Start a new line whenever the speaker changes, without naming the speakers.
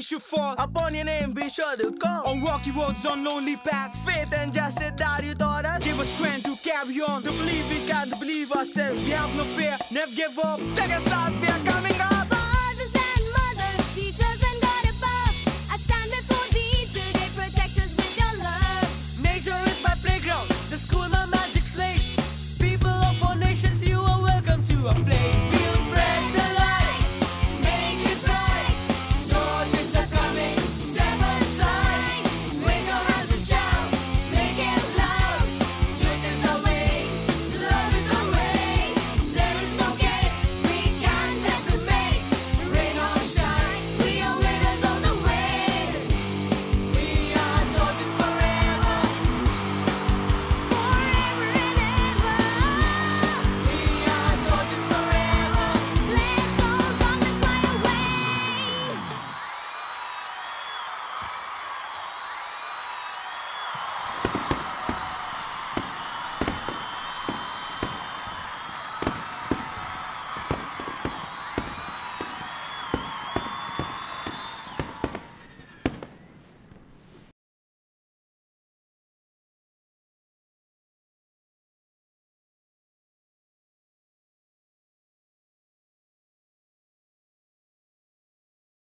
should fall.
Upon your name be sure to call.
On rocky roads, on lonely paths,
Faith and justice that you taught us.
give us strength to carry on.
To believe we can, to believe ourselves.
We have no fear, never give up.
Check us out, we are coming up.